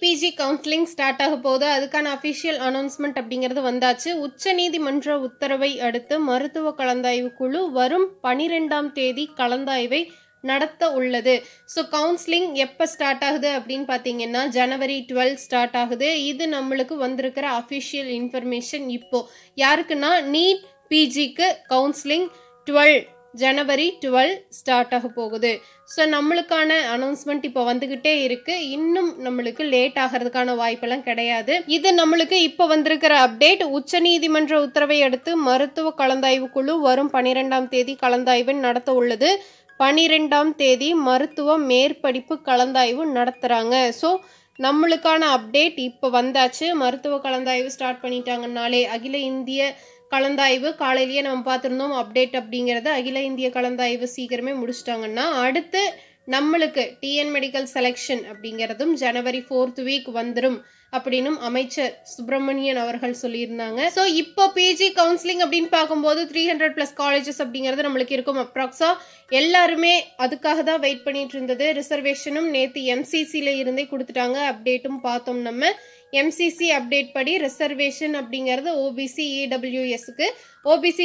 PG counselling start ஆக போகுது. அதுக்கான அஃபிஷியல் அனௌன்ஸ்மெண்ட் அப்படிங்கிறது வந்தாச்சு. உச்சநீதிமன்ற உத்தரவை அடுத்து மருத்துவ கலந்தாய்வு குழு வரும் 12ஆம் தேதி கலந்தாய்வை நடத்த உள்ளது. ஸோ கவுன்சிலிங் எப்போ ஸ்டார்ட் ஆகுது அப்படின்னு பார்த்தீங்கன்னா ஜனவரி 12 ஸ்டார்ட் ஆகுது. இது நம்மளுக்கு வந்திருக்கிற அஃபிஷியல் இன்ஃபர்மேஷன். இப்போ யாருக்குன்னா நீட் பிஜிக்கு கவுன்சிலிங் ஜனவரி 12 ஸ்டார்ட் ஆக போகுது. ஸோ நம்மளுக்கான அனௌன்ஸ்மெண்ட் இப்போ வந்துகிட்டே இருக்கு. இன்னும் நம்மளுக்கு லேட் ஆகிறதுக்கான வாய்ப்பெல்லாம் கிடையாது. இது நம்மளுக்கு இப்போ வந்திருக்கிற அப்டேட். உச்சநீதிமன்ற உத்தரவை அடுத்து மருத்துவ கலந்தாய்வு குழு வரும் 12ஆம் தேதி கலந்தாய்வை நடத்த உள்ளது. 12ஆம் தேதி மருத்துவ மேற்படிப்பு கலந்தாய்வு நடத்துறாங்க. ஸோ நம்மளுக்கான அப்டேட் இப்போ வந்தாச்சு. மருத்துவ கலந்தாய்வு ஸ்டார்ட் பண்ணிட்டாங்கன்னாலே அகில இந்திய கலந்தாய்வு காலையிலேயே நம்ம பார்த்துருந்தோம் அப்டேட் அப்படிங்கிறது. அகில இந்திய கலந்தாய்வு சீக்கிரமே முடிச்சிட்டாங்கன்னா அடுத்து நம்மளுக்கு டிஎன் மெடிக்கல் செலெக்ஷன் அப்படிங்கிறதும் ஜனவரி 4th வீக் வந்துடும் அப்படின்னு அமைச்சர் சுப்பிரமணியன் அவர்கள் சொல்லியிருந்தாங்க. ஸோ இப்போ பிஜி கவுன்சிலிங் அப்படின்னு பார்க்கும்போது 300+ காலேஜஸ் அப்படிங்கிறது நம்மளுக்கு இருக்கும். அப்ராக்ஸா எல்லாருமே அதுக்காக தான் வெயிட் பண்ணிட்டு இருந்தது. ரிசர்வேஷனும் நேற்று எம்சிசில இருந்தே கொடுத்துட்டாங்க. அப்டேட்டும் பார்த்தோம். நம்ம எம்சிசி அப்டேட் படி ரிசர்வேஷன் அப்படிங்கிறது ஓபிசி இடபிள்யூஎஸ்க்கு ஓபிசி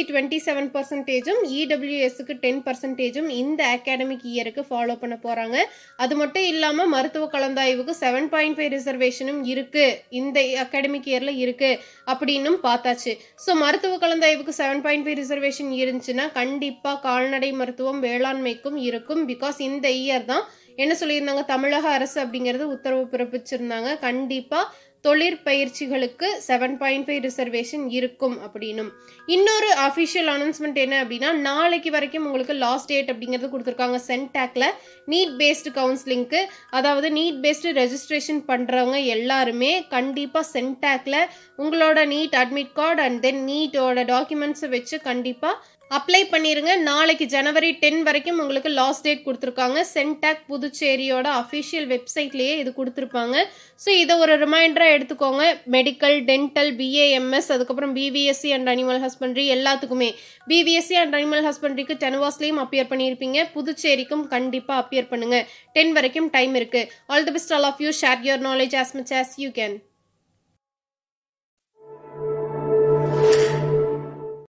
27%, இடபிள்யூஎஸ்க்கு 10% இந்த அகாடமிக் இயருக்கு ஃபாலோ பண்ண போறாங்க. அது மட்டும் இல்லாம மருத்துவ கலந்தாய்வுக்கு 7.5 ரிசர்வேஷனும் இருக்கு, இந்த அகாடமிக் இயர்ல இருக்கு அப்படின்னும் பார்த்தாச்சு. ஸோ மருத்துவ கலந்தாய்வுக்கு 7.5 ரிசர்வேஷன் இருந்துச்சுன்னா கண்டிப்பா கால்நடை மருத்துவம் வேளாண்மைக்கும் இருக்கும். பிகாஸ் இந்த இயர் தான் என்ன சொல்லியிருந்தாங்க, தமிழக அரசு அப்படிங்கிறது உத்தரவு பிறப்பிச்சிருந்தாங்க. கண்டிப்பா தொழிற்பயிற்சிகளுக்கு 7.5 ரிசர்வேஷன் இருக்கும் அப்படின்னும். இன்னொரு அஃபிஷியல் அனௌன்ஸ்மெண்ட் என்ன அப்படின்னா நாளைக்கு வரைக்கும் உங்களுக்கு லாஸ்ட் டேட் அப்படிங்கிறது கொடுத்துருக்காங்க. சென்டாக்ல நீட் பேஸ்டு கவுன்சிலிங்க்கு, அதாவது நீட் பேஸ்டு ரெஜிஸ்ட்ரேஷன் பண்றவங்க எல்லாருமே கண்டிப்பா சென்டாக்ல உங்களோட NEET admit card and then நீட்டோட டாக்குமெண்ட்ஸை வச்சு கண்டிப்பா அப்ளை பண்ணிருங்க. நாளைக்கு ஜனவரி 10 வரைக்கும் உங்களுக்கு லாஸ்ட் டேட் கொடுத்துருக்காங்க. சென்டாக் புதுச்சேரியோட அஃபிஷியல் வெப்சைட்லயே இது கொடுத்துருப்பாங்க. ஸோ இதை ஒரு ரிமைண்டரா எடுத்துக்கோங்க. மெடிக்கல், டென்டல், BAMS, அதுக்கப்புறம் Bvsc அண்ட் அனிமல் ஹஸ்பண்ட்ரி எல்லாத்துக்குமே. Bvsc அண்ட் அனிமல் ஹஸ்பண்ட்ரிக்கு டெனுவாஸ்லயும் அப்பியர் பண்ணியிருப்பீங்க. புதுச்சேரிக்கும் கண்டிப்பா அப்பியர் பண்ணுங்க. 10 வரைக்கும் டைம் இருக்கு. All the best all of you. Share your knowledge as much as you can.